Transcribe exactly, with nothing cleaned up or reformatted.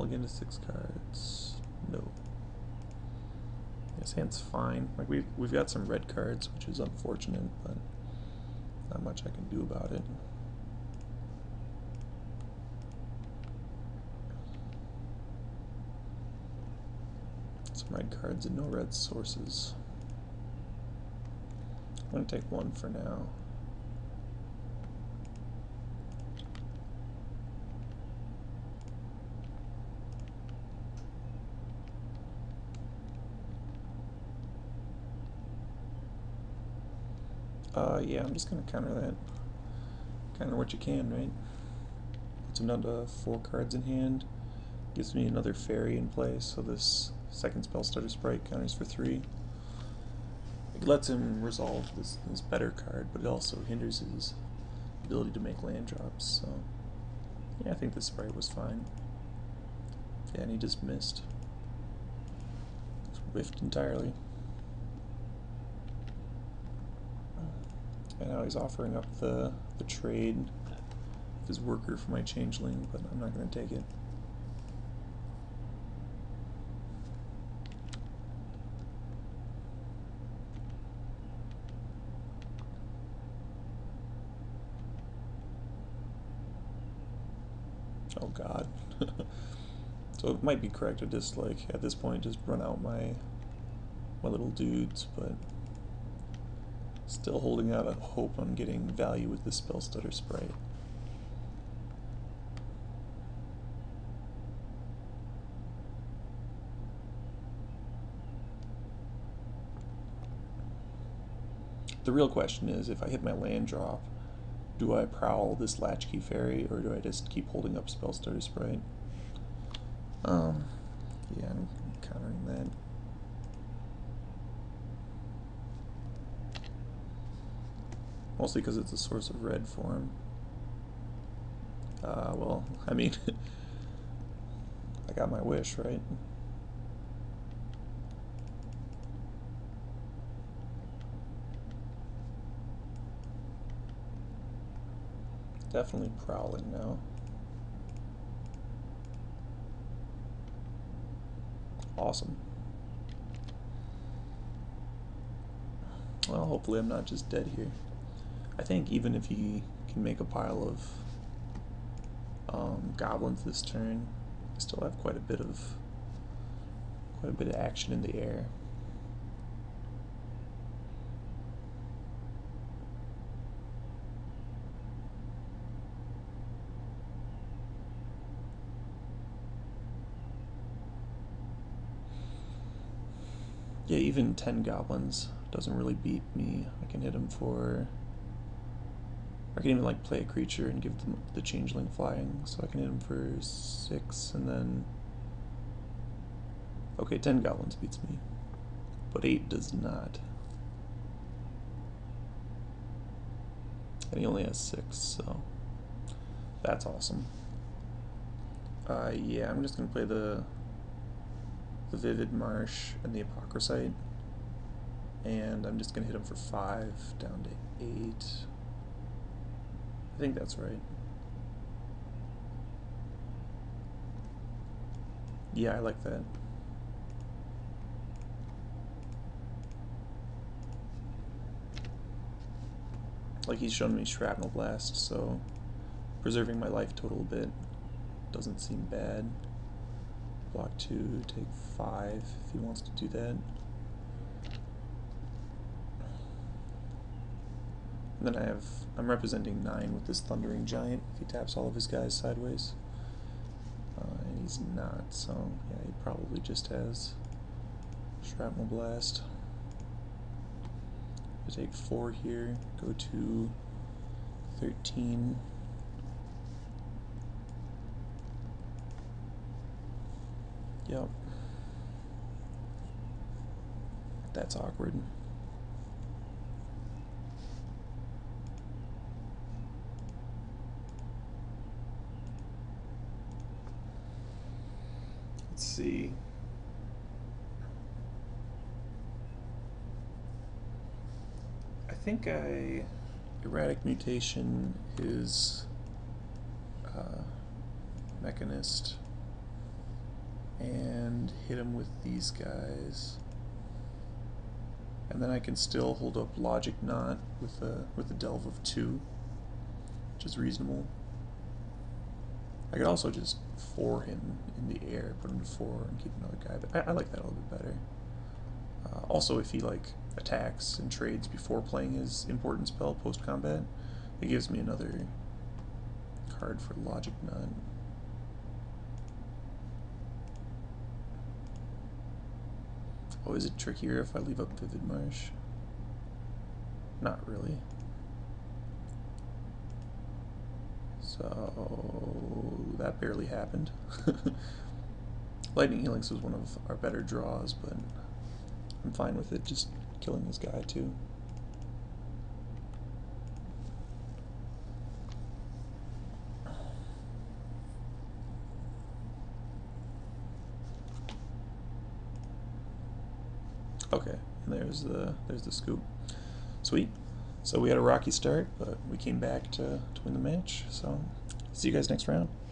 Mulligan to six cards. No. His hand's fine. Like we've we've got some red cards, which is unfortunate, but not much I can do about it. Some red cards and no red sources. I'm gonna take one for now. Uh, yeah, I'm just gonna counter that. Counter what you can, right? Puts him down to four cards in hand. Gives me another fairy in play, so this second spell starter sprite counters for three. It lets him resolve this, this better card, but it also hinders his ability to make land drops, so yeah, I think this sprite was fine. Yeah, and he just missed. Just whiffed entirely. And now he's offering up the, the trade of his worker for my changeling, but I'm not going to take it. Oh god. So it might be correct to just, like, at this point, just run out my my little dudes, but still holding out a hope on getting value with this spell stutter sprite. The real question is, if I hit my land drop, do I prowl this Latchkey Fairy, or do I just keep holding up spell stutter sprite? Um, yeah, I'm countering that. Mostly because it's a source of red for him. Uh, well, I mean, I got my wish, right? Definitely prowling now. Awesome. Well, hopefully I'm not just dead here. I think even if he can make a pile of um, goblins this turn, I still have quite a bit of quite a bit of action in the air. Yeah, even ten goblins doesn't really beat me. I can hit him for... I can even like play a creature and give them the changeling flying, so I can hit him for six, and then... Okay, ten goblins beats me, but eight does not. And he only has six, so that's awesome. Uh, yeah, I'm just gonna play the the Vivid Marsh and the Apocryphite, and I'm just gonna hit him for five down to eight. I think that's right. Yeah, I like that. Like, he's shown me Shrapnel Blast, so preserving my life total a bit doesn't seem bad. Block two, take five if he wants to do that. And then I have, I'm representing nine with this Thundering Giant if he taps all of his guys sideways. Uh, and he's not, so yeah, he probably just has Shrapnel Blast. I take four here, go to thirteen. Yep. That's awkward. Let's see. I think I Erratic Mutation is uh, Mechanist. and hit him with these guys. And then I can still hold up Logic Knot with a with a delve of two, which is reasonable. I could also just four him in the air, put him to four, and keep another guy. But I, I like that a little bit better. Uh, also, if he like attacks and trades before playing his important spell post combat, it gives me another card for Logic Knot. Oh, is it trickier if I leave up Vivid Marsh? Not really. So that barely happened. Lightning Helix was one of our better draws, but I'm fine with it, just killing this guy too. Okay, and there's the there's the scoop. Sweet. So we had a rocky start, but we came back to, to win the match. So see you guys next round.